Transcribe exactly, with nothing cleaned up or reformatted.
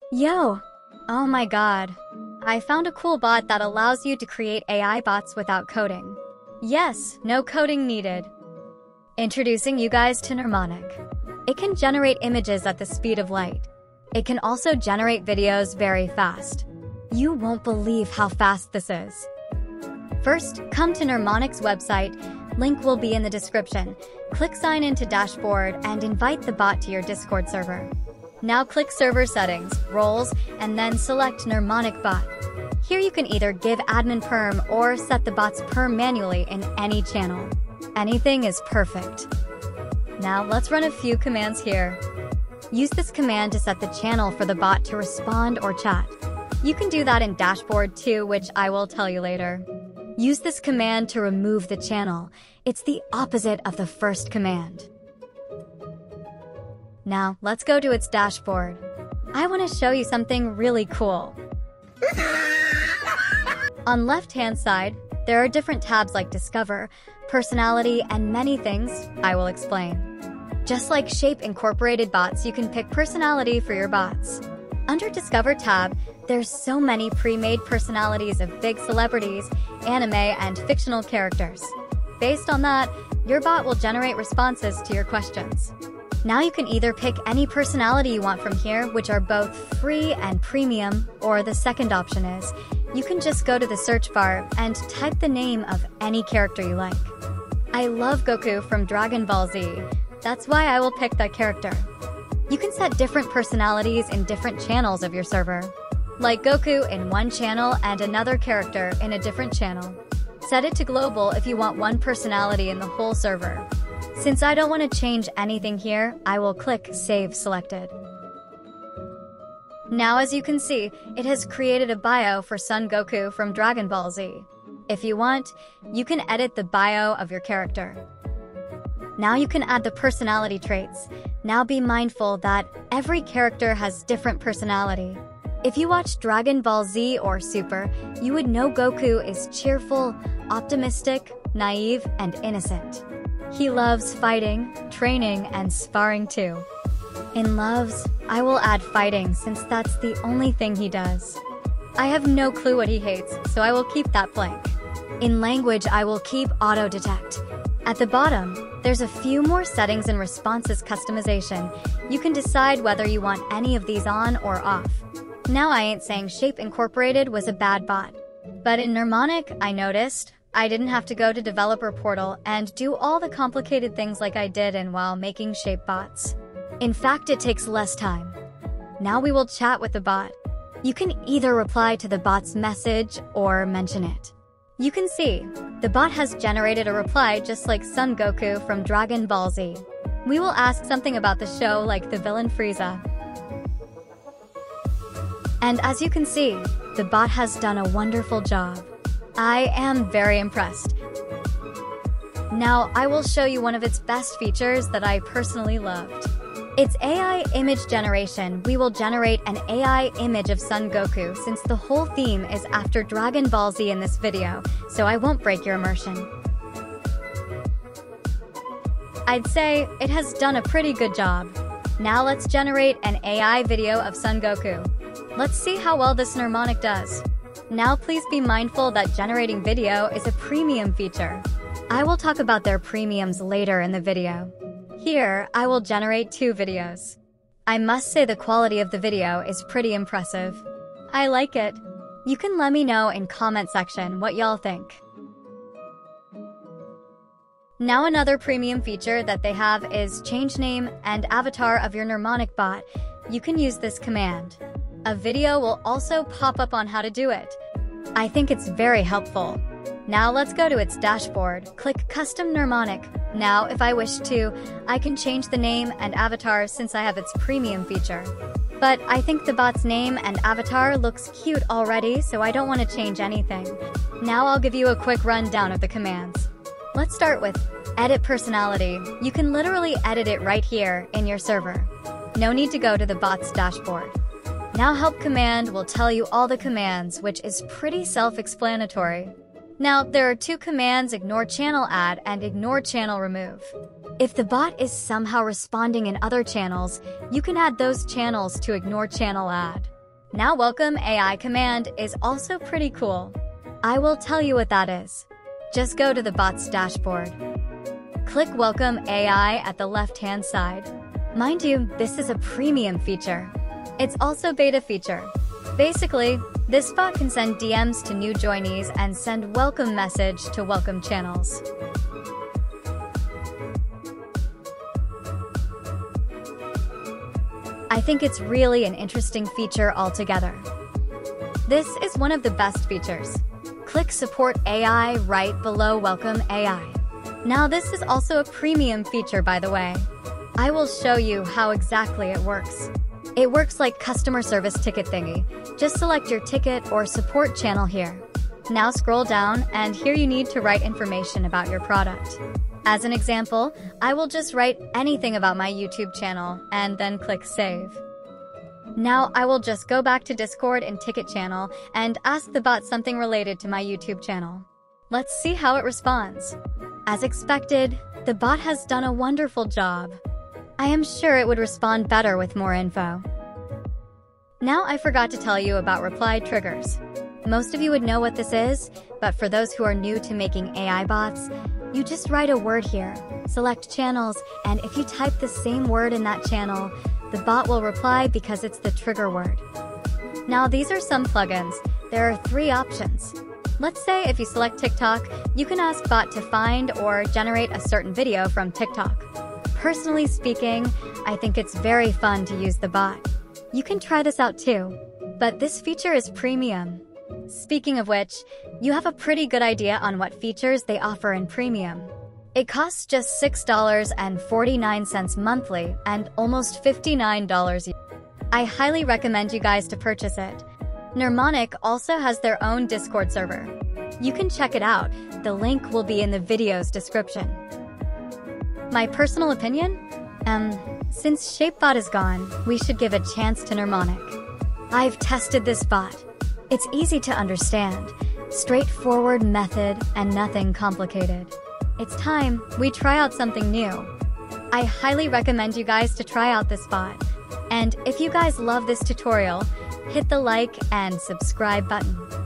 Yo! Oh my god. I found a cool bot that allows you to create A I bots without coding. Yes, no coding needed. Introducing you guys to Nurmonic. It can generate images at the speed of light. It can also generate videos very fast. You won't believe how fast this is. First, come to Nurmonic's website. Link will be in the description. Click Sign into Dashboard and invite the bot to your Discord server. Now click Server Settings, Roles, and then select Nurmonic Bot. Here you can either give admin perm or set the bot's perm manually in any channel. Anything is perfect. Now let's run a few commands here. Use this command to set the channel for the bot to respond or chat. You can do that in Dashboard too, which I will tell you later. Use this command to remove the channel. It's the opposite of the first command. Now, let's go to its dashboard. I want to show you something really cool. On left-hand side, there are different tabs like Discover, Personality, and many things I will explain. Just like Shape incorporated bots, you can pick personality for your bots. Under Discover tab, there's so many pre-made personalities of big celebrities, anime, and fictional characters. Based on that, your bot will generate responses to your questions. Now you can either pick any personality you want from here, which are both free and premium, or the second option is, you can just go to the search bar and type the name of any character you like. I love Goku from Dragon Ball Z. That's why I will pick that character. You can set different personalities in different channels of your server, like Goku in one channel and another character in a different channel. Set it to global if you want one personality in the whole server. Since I don't want to change anything here, I will click Save Selected. Now as you can see, it has created a bio for Son Goku from Dragon Ball Z. If you want, you can edit the bio of your character. Now you can add the personality traits. Now be mindful that every character has different personality. If you watch Dragon Ball Z or Super, you would know Goku is cheerful, optimistic, naive, and innocent. He loves fighting, training, and sparring too. In loves, I will add fighting since that's the only thing he does. I have no clue what he hates, so I will keep that blank. In language, I will keep auto detect. At the bottom, there's a few more settings and responses customization. You can decide whether you want any of these on or off. Now I ain't saying Shape Incorporated was a bad bot. But in Nurmonic, I noticed I didn't have to go to developer portal and do all the complicated things like I did in while making Shape bots. In fact, it takes less time. Now we will chat with the bot. You can either reply to the bot's message or mention it. You can see, the bot has generated a reply just like Son Goku from Dragon Ball Z. We will ask something about the show like the villain Frieza. And as you can see, the bot has done a wonderful job. I am very impressed. Now I will show you one of its best features that I personally loved. It's A I image generation. We will generate an A I image of Son Goku since the whole theme is after Dragon Ball Z in this video, so I won't break your immersion. I'd say it has done a pretty good job. Now let's generate an A I video of Son Goku. Let's see how well this Nurmonic does. Now please be mindful that generating video is a premium feature. I will talk about their premiums later in the video. Here, I will generate two videos. I must say the quality of the video is pretty impressive. I like it. You can let me know in comment section what y'all think. Now another premium feature that they have is change name and avatar of your Nurmonic bot. You can use this command. A video will also pop up on how to do it. I think it's very helpful. Now let's go to its dashboard, click Custom Nurmonic. Now if I wish to, I can change the name and avatar since I have its premium feature. But I think the bot's name and avatar looks cute already, so I don't want to change anything. Now I'll give you a quick rundown of the commands. Let's start with Edit Personality. You can literally edit it right here in your server. No need to go to the bot's dashboard. Now Help command will tell you all the commands, which is pretty self-explanatory. Now, there are two commands, Ignore Channel Add and Ignore Channel Remove. If the bot is somehow responding in other channels, you can add those channels to Ignore Channel Add. Now Welcome A I command is also pretty cool. I will tell you what that is. Just go to the bot's dashboard. Click Welcome A I at the left-hand side. Mind you, this is a premium feature. It's also beta feature. Basically, this bot can send D Ms to new joinees and send welcome message to welcome channels. I think it's really an interesting feature altogether. This is one of the best features. Click Support A I right below Welcome A I. Now this is also a premium feature, by the way. I will show you how exactly it works. It works like customer service ticket thingy. Just select your ticket or support channel here. Now scroll down, and here you need to write information about your product. As an example, I will just write anything about my YouTube channel and then click Save. Now I will just go back to Discord and Ticket channel and ask the bot something related to my YouTube channel. Let's see how it responds. As expected, the bot has done a wonderful job. I am sure it would respond better with more info. Now I forgot to tell you about reply triggers. Most of you would know what this is, but for those who are new to making A I bots, you just write a word here, select channels, and if you type the same word in that channel, the bot will reply because it's the trigger word. Now these are some plugins. There are three options. Let's say if you select TikTok, you can ask bot to find or generate a certain video from TikTok. Personally speaking, I think it's very fun to use the bot. You can try this out too, but this feature is premium. Speaking of which, you have a pretty good idea on what features they offer in premium. It costs just six dollars and forty-nine cents monthly and almost fifty-nine dollars a year. I highly recommend you guys to purchase it. Nurmonic also has their own Discord server. You can check it out. The link will be in the video's description. My personal opinion? Um, since ShapeBot is gone, we should give a chance to Nurmonic. I've tested this bot. It's easy to understand, straightforward method, and nothing complicated. It's time we try out something new. I highly recommend you guys to try out this bot. And if you guys love this tutorial, hit the like and subscribe button.